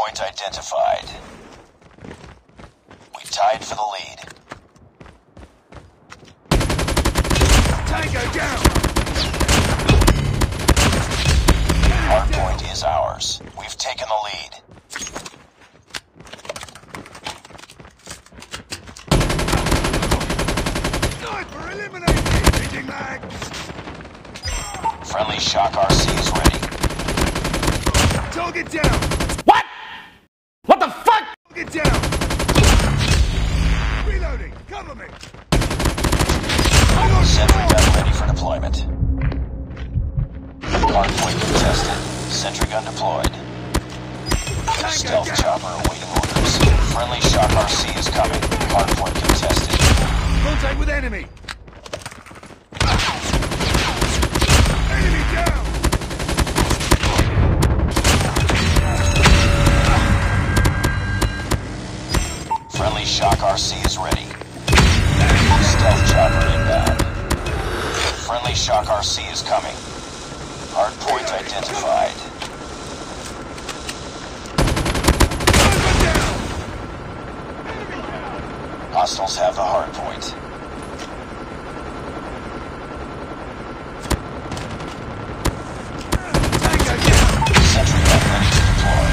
Hardpoint identified. We tied for the lead. Tango down! Hardpoint is ours. We've taken the lead. Sniper eliminated! Changing mag! Friendly Shock RC is ready. Target down! What? What the fuck? Target down! Reloading! Cover me! Sentry gun ready for deployment. Hardpoint contested. Sentry gun deployed. Stealth chopper awaiting orders. Friendly Shock RC is coming. Hardpoint contested. Contact with enemy! Enemy down! Friendly Shock RC is ready. Stealth chopper inbound. Friendly Shock RC is coming. Hardpoint identified. Hostiles have the hardpoint. Sentry gun ready to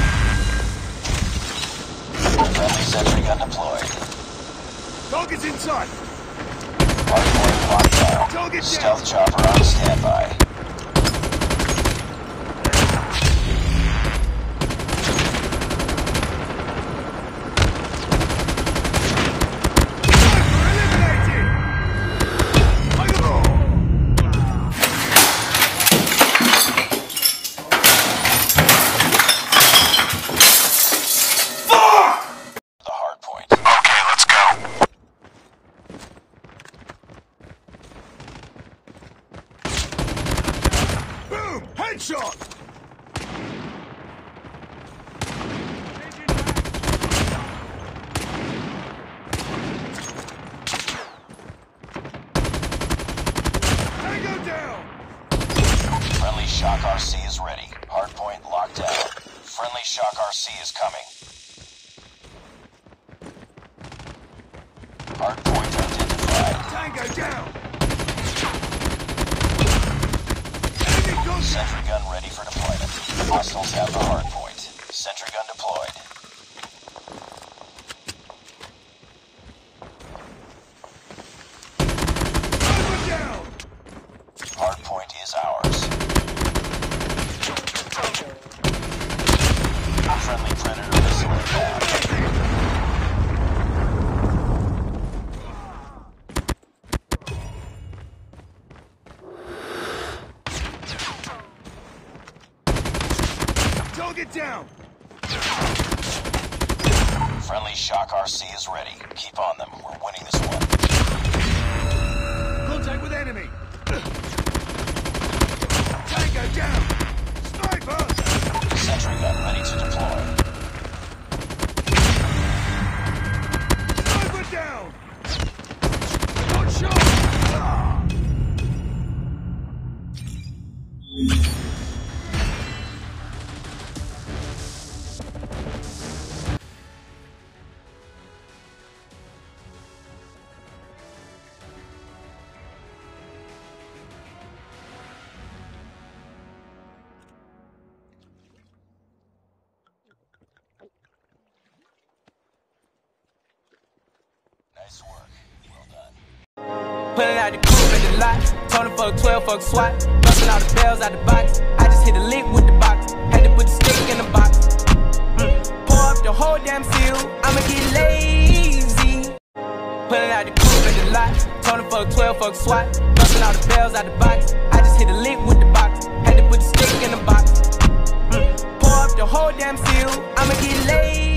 deploy. Friendly sentry gun deployed. Target's inside! Hardpoint locked down. Target down. Stealth chopper on standby. Headshot! Tango down! Friendly Shock RC is ready. Hardpoint locked down. Friendly Shock RC is coming. Hardpoint identified. Tango down! Sentry gun ready for deployment. Hostiles have the hardpoint. Sentry gun deployed. Down! Hardpoint is ours. Friendly Predator missile inbound. Target down! Friendly Shock RC is ready. Keep on them. We're winning this one. Contact with enemy! Tango down! Sniper! Sentry gun ready to deploy. Sniper down! One shot! Nice work. Well done. Pulling out the coupe in the lot. Told him fuck 12, fuck SWAT. Busting all the bells out the box. I just hit a lick with the box. Had to put the stick in the box. Pour up the whole damn seal. I'ma get lazy. Pulling out the coupe in the lot. Told him fuck 12, fuck SWAT. Busting all the bells out the box. I just hit a lick with the box. Had to put the stick in the box. Pour up the whole damn seal. I'ma get lazy.